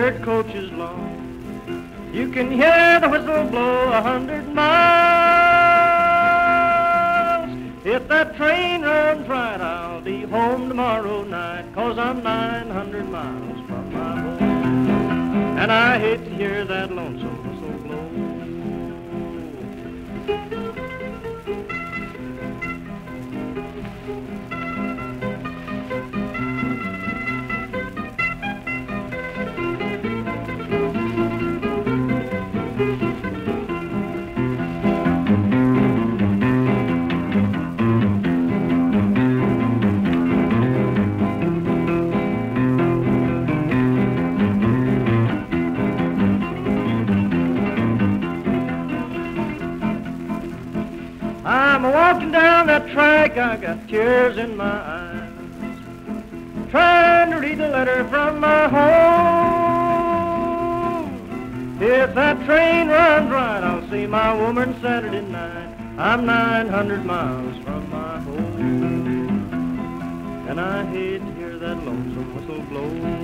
hired coaches long. You can hear the whistle blow 100 miles. If that train runs right, I'll be home tomorrow night, 'cause I'm 900 miles from my home. And I hate to hear that lonesome whistle blow. I'm walking down that track, I got tears in my eyes, trying to read a letter from my home. If that train runs right, I'll see my woman Saturday night. I'm 900 miles from my home, and I hate to hear that lonesome whistle blow.